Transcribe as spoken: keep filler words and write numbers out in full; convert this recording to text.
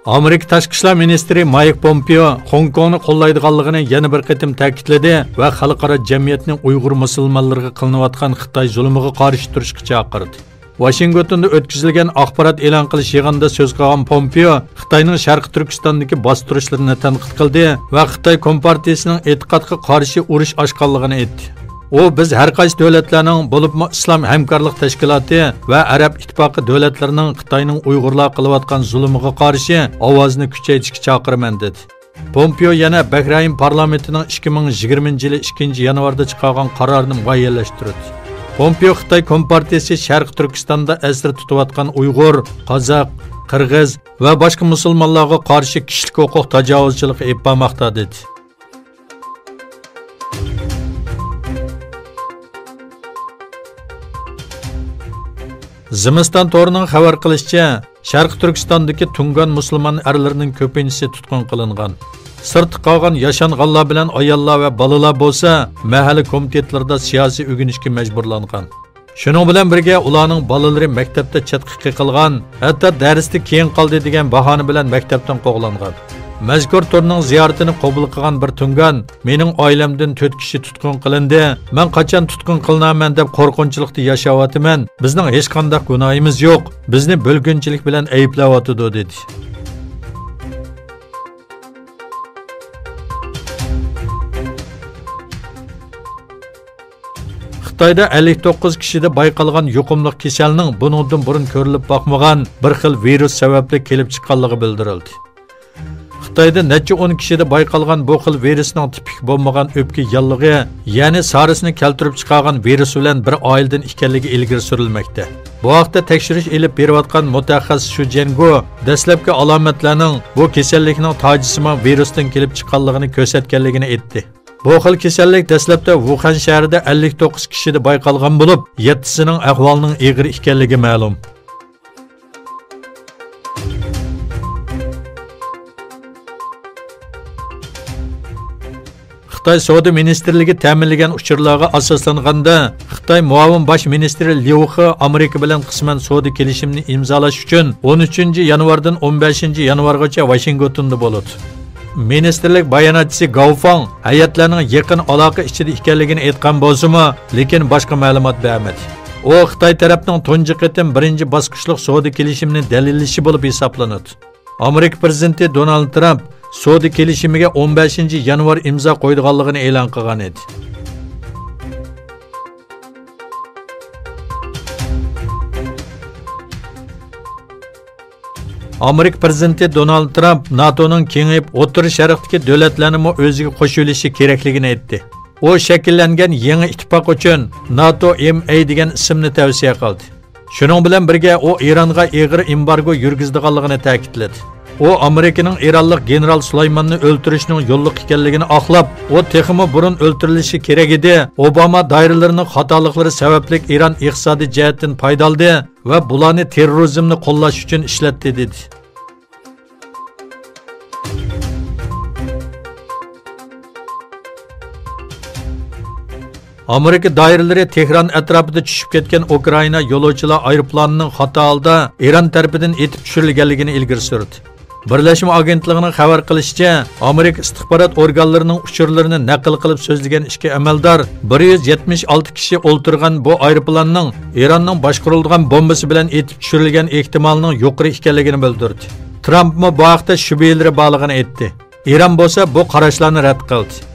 Amerika Tashqi ishlar ministri Mike Pompeo Hong Kongni qo'llaydiganligini yana bir qatim ta'kidladi va xalqaro jamiyatning Uyg'ur musulmonlariga qilinayotgan Xitoy zulmiga qarshi turishga chaqirdi. Washingtonda o'tkazilgan axborot e'lon qilish yig'inida so'z qilgan Pompeo Xitoyning Sharqi Turkistondagi bostirishlarni tanqid qildi va Xitoy Kompartiyasining e'tiqodga qarshi urush ochganligini aytdi. O biz har qaysi davlatlarning bo'libmi islom hamkorlik tashkiloti va Arab ittifoqi davlatlarining Xitoyning Uyg'urlar qilayotgan zulmiga qarshi ovozini kuchaytirishga chaqiraman dedi. Pompeo yana Bahrayn parlamentining ikki ming yigirmanchi yili ikkinchi yanvarda chiqargan qarorini muayyanlashtirdi. Pompeo Xitoy Kompartiyasi Sharq Turkistonda asir tutayotgan Uyg'ur, Qozoq, Qirg'iz va boshqa musulmonlarga qarshi kishilik huquq tajovuzchiligi aytmoqda dedi. Zimiston to'rining xabar qilishicha, Sharq Turkistondagi Tungan musulmon erlarining ko'pinchisi tutqun qilingan. Sirti qolgan yashanganlar bilan ayollar va bolalar bo'lsa, mahalla komitetlarida siyosiy o'ginishga majburlangan. Shuning bilan birga ularning bolalari maktabda chatqiq qilgan, hatto darsda keyin qoldi degan bahona bilan maktabdan qo'g'langan. Mazkur turning ziyoratini qabul qilgan bir Tungan, mening oilamdan to'rt kishi tutqun qilindi. Men qachon tutqun qilinaman deb qo'rqinchlikda yashayapman. Bizning hech qanday gunohimiz yo'q. Bizni bo'lgunchilik bilan ayblayotdi dedi. Xitoyda ellik to'qqiz kishida bayqalgan yuqumli kasalning buningdan burun ko'rilib boqmagan bir xil virus sababli kelib chiqqanligi bildirildi. Xitoyda necha o'n kishida bayqalgan bu xil virusning tipik bo'lmagan o'pka yallig'i, ya'ni SARSni keltirib chiqargan virus bilan bir oiladan ekanligi ilgari surilmoqda. Bu haqda tekshirish elib berayotgan mutaxassis Shu Jengo dastlabki alomatlarning bu kasallikning tojisima virusdan kelib chiqqanligini ko'rsatganligini aytdi. Bu xil kasallik dastlabda Wuhan shahrida ellik to'qqiz kishida bayqalgan bo'lib, yettisining ahvolining og'ir ekanligi ma'lum. Xitoy Savdo ministrligi ta'minlagan uchurlarga asoslanganda, Xitoy muavin bosh ministri Liu He Amerika bilan qisman savdo kelishimini imzolash uchun o'n uchinchi yanvardan o'n beshinchi yanvargacha Washingtonda bo'ladi. Ministerlik bayonotchisi Gao Feng hay'atlarning yaqin aloqa ichida ekanligini aytgan bo'lsa-mu, lekin boshqa ma'lumot bermadi. U Xitoy tarafining tunji qatim birinchi bosqichlik savdo kelishimini dalillashi bo'lib hisoblanadi. Amerika prezidenti Donald Trump savdo kelishimiga o'n beshinchi yanvar imzo qo'yganligini e'lon qilgan edi. Amerika prezidenti Donald Trump NATOning kengayib O'rta Sharqdagi davlatlarni o'ziga qo'shilishi kerakligini aytdi. U shakllangan yangi ittifoq uchun NATO M A degan ismni tavsiya qildi. Shuning bilan birga u Eronga og'ir embargo yurgizganligini ta'kidladi. U Amerikaning Eronlik general Sulaymonni o'ltirishning yo'lliq ekanligini aqlab, u texmi burun o'ltirilishi kerak edi. Obama doiralarining xatoliklari sababli Eron iqtisodiy jihatdan foydaldi va bularni terrorizmni qo'llash uchun ishlatdi dedi. Amerika doiralari Tehron atrofida tushib ketgan Ukraina yo'lovchilar aeroplanining xato holda Eron tarafidan etib tushirilganligini ilgari surdi. Birlashma agentligining xabar qilishicha, Amerika istixborot organlarining uchurlarini naql qilib so'zlagan ikki amaldor bir yuz yetmish olti kishi o'ltirgan bu aeroplanning Eronning boshqarilgan bombasi bilan etib tushirilgan ehtimolining yuqori ekanligini bildirdi. Trump bu haqda shubhalari borligini aytdi. Eron bo'lsa bu qarashlarni rad qildi.